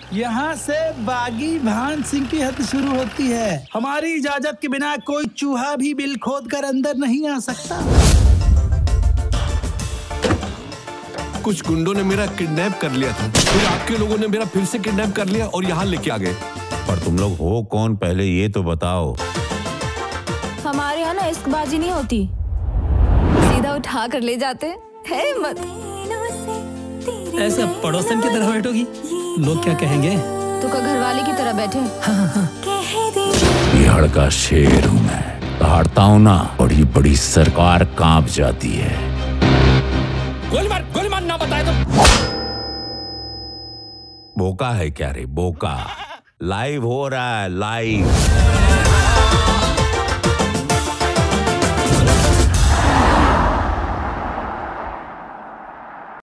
यहाँ से बागी भान सिंह की हद शुरू होती है। हमारी इजाजत के बिना कोई चूहा भी बिल खोद कर अंदर नहीं आ सकता। कुछ गुंडों ने मेरा किडनैप कर लिया था, फिर आपके लोगों ने मेरा फिर से किडनैप कर लिया और यहाँ लेके आ गए। पर तुम लोग हो कौन, पहले ये तो बताओ। हमारे यहाँ ना इश्कबाजी नहीं होती, सीधा उठा कर ले जाते है। मत ऐसे पड़ोसन की तरह बैठोगी, लोग क्या कहेंगे? तू का घरवाले की तरह बैठे। बिहार का शेर हूँ मैं, दहाड़ता हूँ ना, बड़ी बड़ी सरकार कांप जाती है। गोली मार ना बताए तो। बोका है क्या रे, बोका? लाइव हो रहा है, लाइव।